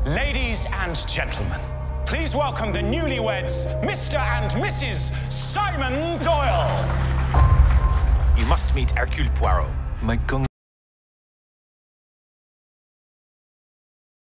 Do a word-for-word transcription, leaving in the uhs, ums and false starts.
Ladies and gentlemen, please welcome the newlyweds, Mister and Missus Simon Doyle. You must meet Hercule Poirot. My gun